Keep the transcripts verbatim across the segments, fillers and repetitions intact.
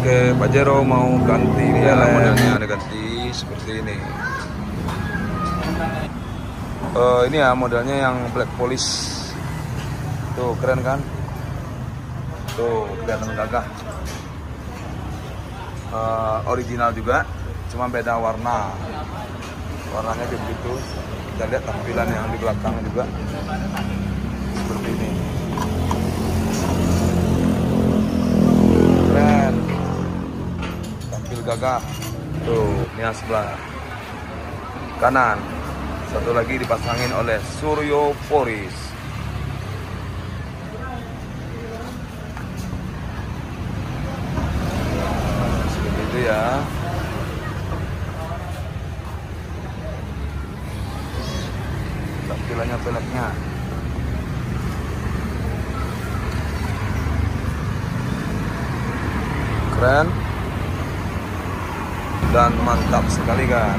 Oke, Pajero mau ganti ya, modelnya ada ganti seperti ini. Uh, ini ya modelnya yang black polish. Tuh keren kan? Tuh kelihatan gagah. Uh, original juga, cuma beda warna. Warnanya begitu. Kita lihat tampilan yang di belakang juga seperti ini. Keren, tampil gagah. Tuh, ini yang sebelah kanan. Satu lagi dipasangin oleh Suryo Poris. Seperti itu ya. Tampilannya peleknya. Keren dan mantap sekali kan.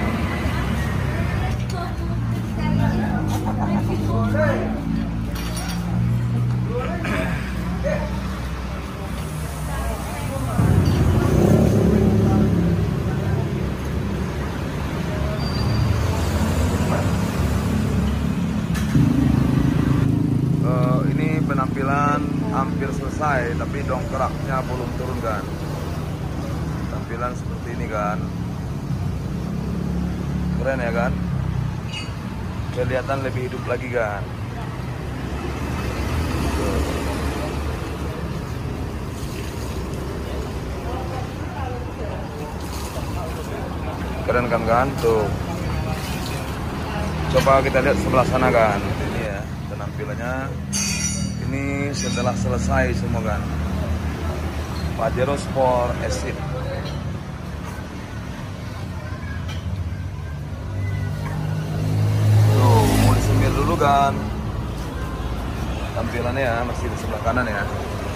Uh, ini penampilan hampir selesai, tapi dongkraknya belum turun kan. Tampilan seperti ini kan, keren ya kan, kelihatan lebih hidup lagi kan. Keren kan kan, tuh. Coba kita lihat sebelah sana kan, ini ya penampilannya. Ini setelah selesai semua kan, Pajero Sport Acid. Dulu kan tampilannya ya, masih di sebelah kanan ya.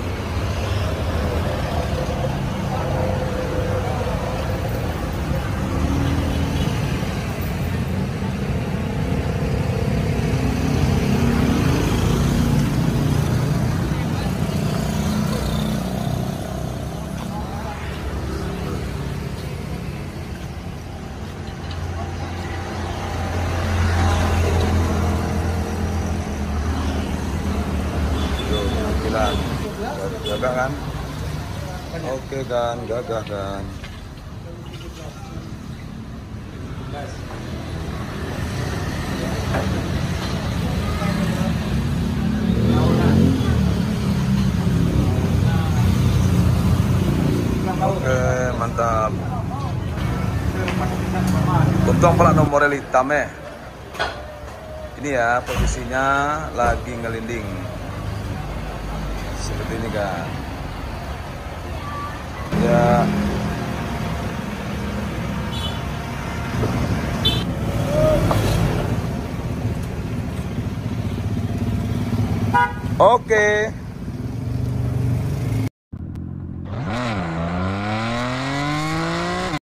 Gagah kan? Oke kan, gagah kan. Oke, mantap. Untung pula nomor hitam eh. Ini ya posisinya lagi ngelinding. Seperti ini kan ya. Oke.